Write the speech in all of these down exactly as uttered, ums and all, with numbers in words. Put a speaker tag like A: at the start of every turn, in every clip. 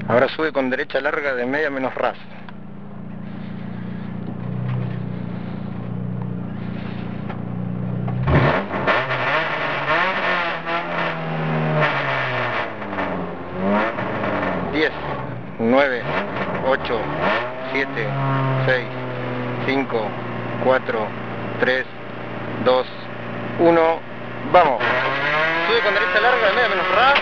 A: Ahora sube con derecha larga de media menos ras. diez, nueve, ocho, siete, seis, cinco, cuatro, tres, dos, uno, vamos. Sube con derecha larga de media menos ras.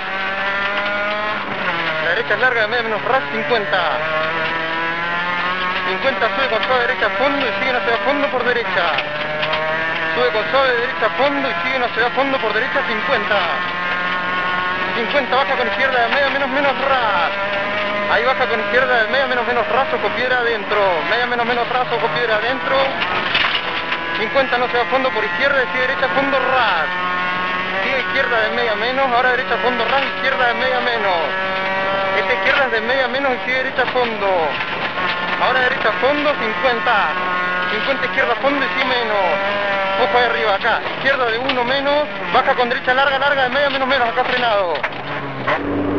A: La derecha es larga de media menos ras, cincuenta. cincuenta, sube con suave derecha a fondo y siguen hacia fondo por derecha. Sube con suave derecha a fondo y siguen hacia fondo por derecha, cincuenta. cincuenta, baja con izquierda de media menos menos ras. Ahí baja con izquierda de media menos menos ras, ojo piedra adentro. Media menos menos ras, ojo piedra adentro. cincuenta, no se va a fondo por izquierda y sigue derecha a fondo ras. Sigue izquierda de media menos, ahora derecha a fondo ras, izquierda de media menos. Esta izquierda es de media menos y sigue derecha a fondo. Ahora derecha a fondo, cincuenta. cincuenta izquierda a fondo y sigue menos. Ojo ahí arriba, acá. Izquierda de uno menos. Baja con derecha larga, larga de media menos menos. Acá frenado.